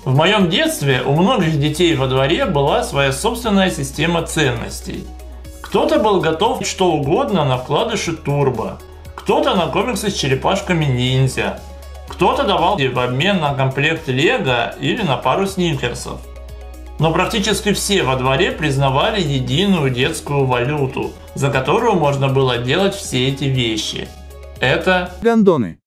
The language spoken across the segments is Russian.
В моем детстве у многих детей во дворе была своя собственная система ценностей. Кто-то был готов что угодно на вкладыши Турбо, кто-то на комиксы с черепашками ниндзя, кто-то давал в обмен на комплект Лего или на пару сникерсов. Но практически все во дворе признавали единую детскую валюту, за которую можно было делать все эти вещи. Это гандоны.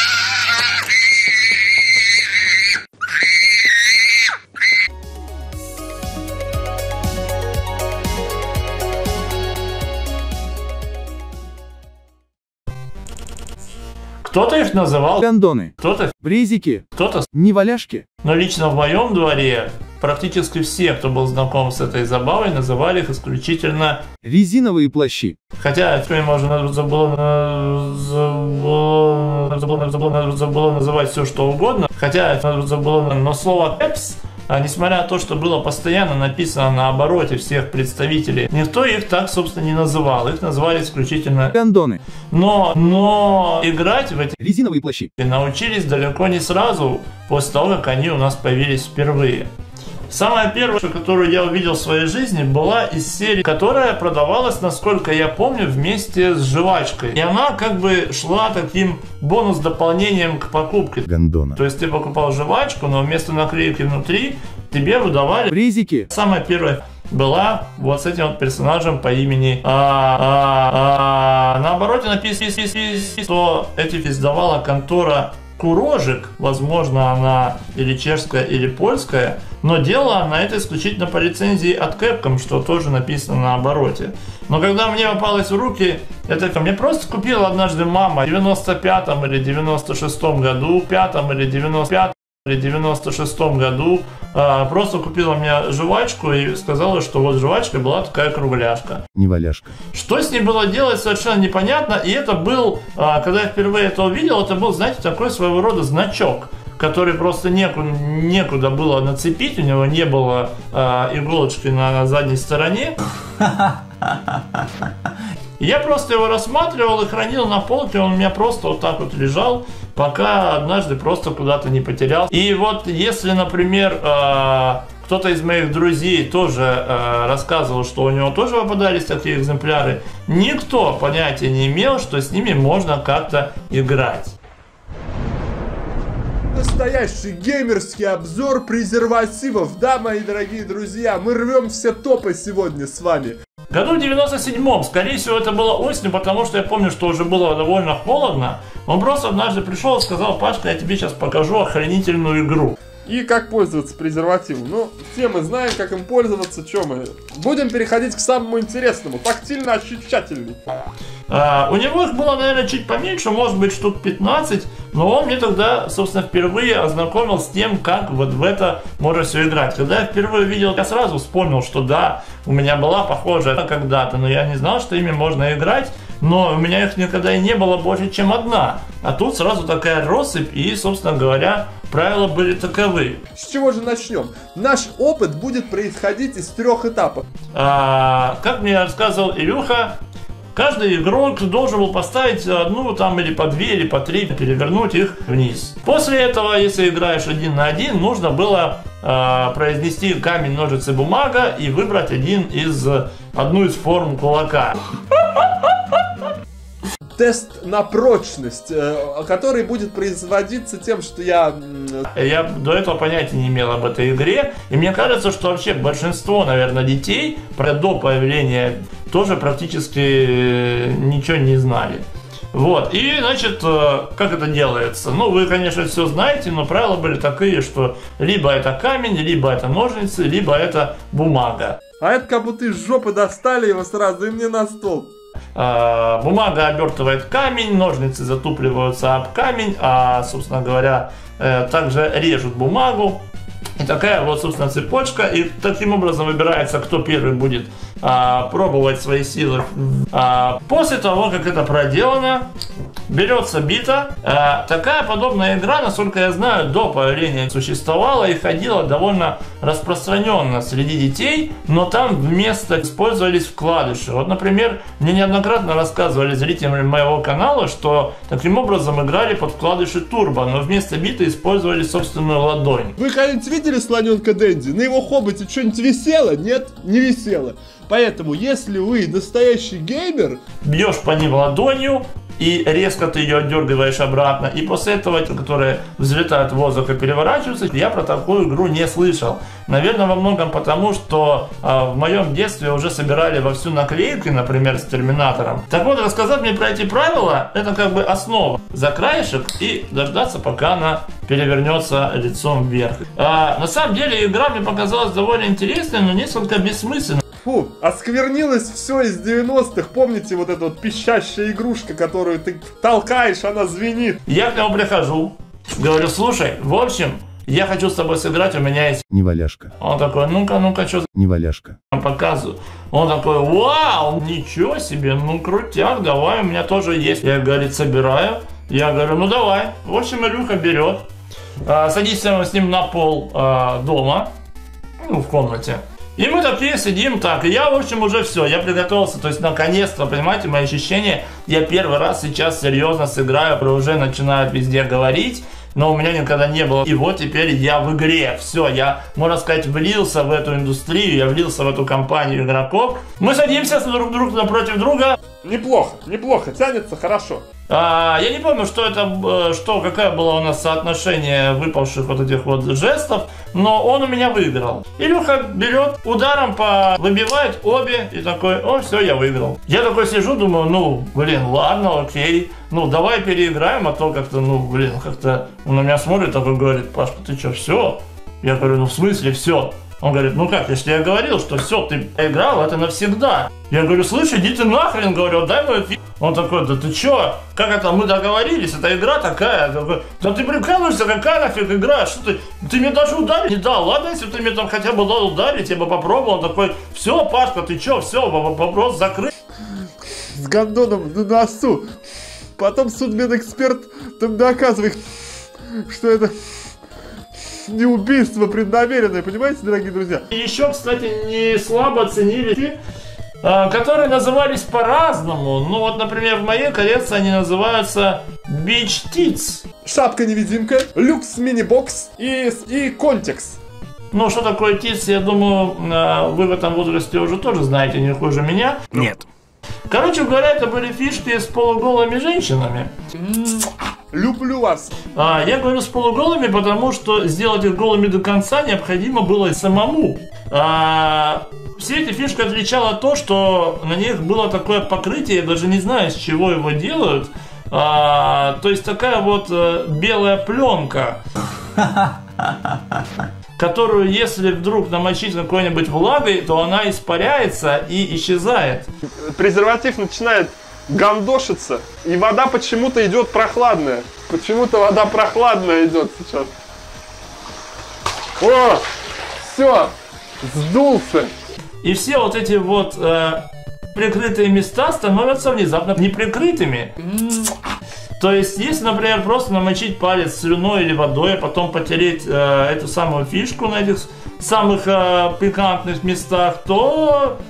Кто-то их называл гандоны, кто-то брезики, кто-то неваляшки. Но лично в моем дворе практически все, кто был знаком с этой забавой, называли их исключительно резиновые плащи. Хотя можно забыло называть все что угодно. Хотя забыло, но слово «кэпс», несмотря на то, что было постоянно написано на обороте всех представителей, никто их так, собственно, не называл. Их называли исключительно гандоны. Но играть в эти резиновые плащи научились далеко не сразу, после того, как они у нас появились впервые. Самая первая, которую я увидел в своей жизни, была из серии, которая продавалась, насколько я помню, вместе с жвачкой. И она как бы шла таким бонус-дополнением к покупке. гандона. То есть ты покупал жвачку, но вместо наклейки внутри тебе выдавали брезики. Самая первая была вот с этим вот персонажем по имени на обороте написано, что эти издавала контора Курожик, возможно, она или чешская, или польская, но делала она это исключительно по лицензии от Capcom, что тоже написано на обороте. Но когда мне попалось в руки, это мне просто купила однажды мама в 95-м или 96-м году, 5-м или 95-м или 96-м году, просто купила мне жвачку и сказала, что вот жвачка была такая кругляшка. Неваляшка. Что с ней было делать, совершенно непонятно. И это был, когда я впервые это увидел, это был, знаете, такой своего рода значок, который просто некуда было нацепить, у него не было иголочки на задней стороне. Я просто его рассматривал и хранил на полке, он у меня просто вот так вот лежал, пока однажды просто куда-то не потерял. И вот если, например, кто-то из моих друзей тоже рассказывал, что у него тоже попадались такие экземпляры, никто понятия не имел, что с ними можно как-то играть. Настоящий геймерский обзор презервативов. Да, мои дорогие друзья, мы рвем все топы сегодня с вами. Году в 97-м, скорее всего, это было осенью, потому что я помню, что уже было довольно холодно. Он просто однажды пришел и сказал: Пашка, я тебе сейчас покажу охренительную игру. И как пользоваться презервативом. Ну, все мы знаем, как им пользоваться, что мы. Будем переходить к самому интересному, тактильно-ощущательный. У него их было, наверное, чуть поменьше, может быть, штук 15, но он мне тогда, собственно, впервые ознакомил с тем, как вот в это можно все играть. Когда я впервые увидел, я сразу вспомнил, что да, у меня была похожая когда-то, но я не знал, что ими можно играть, но у меня их никогда и не было больше, чем одна. А тут сразу такая россыпь, и, собственно говоря, правила были таковы. С чего же начнем? Наш опыт будет происходить из 3 этапов. Как мне рассказывал Илюха, каждый игрок должен был поставить одну там или по 2 или по 3, перевернуть их вниз. После этого, если играешь 1 на 1, нужно было произнести камень, ножницы, бумага и выбрать одну из форм кулака. Тест на прочность, который будет производиться тем, что я до этого понятия не имел об этой игре, и мне кажется, что вообще большинство, наверное, детей до появления тоже практически ничего не знали. Вот, и, значит, как это делается? Ну, вы, конечно, все знаете, но правила были такие, что либо это камень, либо это ножницы, либо это бумага. А это как будто из жопы достали его сразу и мне на стол. Бумага обертывает камень, ножницы затупливаются об камень, собственно говоря, также режут бумагу. И такая вот, собственно, цепочка. И таким образом выбирается, кто первый будет пробовать свои силы. После того, как это проделано, берется бита. Такая подобная игра, насколько я знаю, до появления существовала и ходила довольно распространенно среди детей, но там вместо использовались вкладыши. Вот, например, мне неоднократно рассказывали зрители моего канала, что таким образом играли под вкладыши турбо, но вместо биты использовали собственную ладонь. Вы хотите видели слоненка Дэнди? На его хоботе что-нибудь висело? Нет, не висело. Поэтому, если вы настоящий геймер... Бьешь по ним ладонью, и резко ты ее отдергиваешь обратно, и после этого, которые взлетают в воздух и переворачиваются, я про такую игру не слышал. Наверное, во многом потому, что в моем детстве уже собирали вовсю наклейки, например, с Терминатором. Так вот, рассказать мне про эти правила, это как бы основа. За краешек и дождаться, пока она перевернется лицом вверх. На самом деле, игра мне показалась довольно интересной, но несколько бессмысленной. Фу, осквернилось все из 90-х. Помните вот эта вот пищащая игрушка, которую ты толкаешь, она звенит? Я к нему прихожу, говорю, слушай, в общем, я хочу с тобой сыграть, у меня есть... Неваляшка. Он такой, ну-ка, что за... Неваляшка. Показываю. Он такой, вау, ничего себе, ну крутяк, давай, у меня тоже есть. Я, говорит, собираю. Я говорю, ну давай. В общем, Илюха берет, садится с ним на пол дома, ну, в комнате. И мы такие сидим так, и я, в общем, уже все, я приготовился, то есть, наконец-то, понимаете, мои ощущения, я первый раз сейчас серьезно сыграю, уже начинают везде говорить, но у меня никогда не было. И вот теперь я в игре, все, я, можно сказать, влился в эту индустрию, я влился в эту компанию игроков. Мы садимся друг напротив друга. Неплохо, неплохо, тянется хорошо. Я не помню, какое было у нас соотношение выпавших вот этих вот жестов, но он у меня выиграл. Илюха берет, ударом выбивает обе и такой, о, все, я выиграл. Я такой сижу, думаю, ну, блин, ладно, окей, ну, давай переиграем, а то как-то, ну, блин, как-то он на меня смотрит, такой говорит, Пашка, ты что, все? Я говорю, ну, в смысле все? Он говорит, ну как, если я говорил, что все, ты играл, это навсегда. Я говорю, слышь, иди ты нахрен, говорю, дай мой фи... Он такой, да ты чё, как это, мы договорились, это игра такая. Я такой, да ты прикалываешься, какая нафиг игра, что ты мне даже ударить не дал, ладно, если ты мне там хотя бы дал ударить, я бы попробовал. Он такой, все, Пашка, ты чё, все, вопрос закрыт. С гондоном на носу. Потом судмедэксперт там доказывает, что это... не убийство преднамеренное, понимаете, дорогие друзья? И еще, кстати, не слабо оценили, которые назывались по-разному. Ну вот, например, в моей коллекции они называются Beach Tits. Шапка-невидимка, люкс мини-бокс и контекс. Ну, что такое Tits, я думаю, вы в этом возрасте уже тоже знаете, не хуже меня. Нет. Короче говоря, это были фишки с полуголыми женщинами. Люблю вас. Я говорю с полуголыми, потому что сделать их голыми до конца необходимо было самому. Все эти фишки отличало то, что на них было такое покрытие, я даже не знаю, из чего его делают. То есть такая вот белая пленка, которую, если вдруг намочить какой-нибудь влагой, то она испаряется и исчезает. Презерватив начинает гандошиться, и вода почему-то идет прохладная. Почему-то вода прохладная идет сейчас. О, все, сдулся. И все вот эти вот прикрытые места становятся внезапно неприкрытыми. То есть, если, например, просто намочить палец слюной или водой, а потом потереть эту самую фишку на этих самых пикантных местах, то...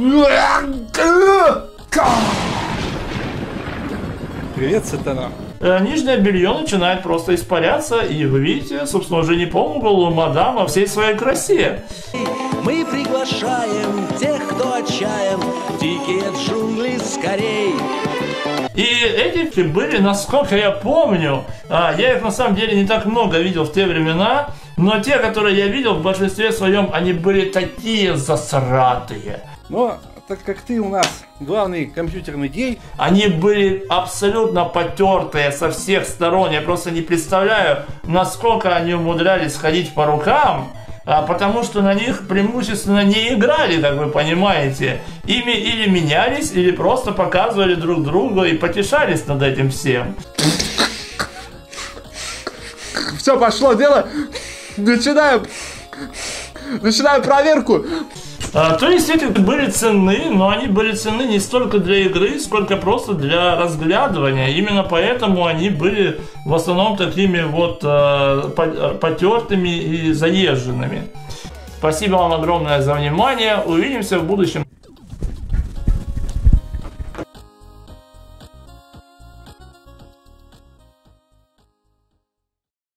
Привет, сатана. Нижнее белье начинает просто испаряться, и вы видите, собственно, уже не полуголую мадам, а всей своей красе. Мы приглашаем тех, кто отчаян, в дикие джунгли скорей. И эти были, насколько я помню, я их на самом деле не так много видел в те времена, но те, которые я видел, в большинстве своем, они были такие засратые. Но так как ты у нас главный компьютерный гей, они были абсолютно потертые со всех сторон. Я просто не представляю, насколько они умудрялись ходить по рукам, потому что на них преимущественно не играли, как вы понимаете. Ими или менялись, или просто показывали друг другу и потешались над этим всем. Все, пошло дело. Начинаем проверку. То есть эти были ценны, но они были ценны не столько для игры, сколько просто для разглядывания. Именно поэтому они были в основном такими вот потертыми и заезженными. Спасибо вам огромное за внимание. Увидимся в будущем.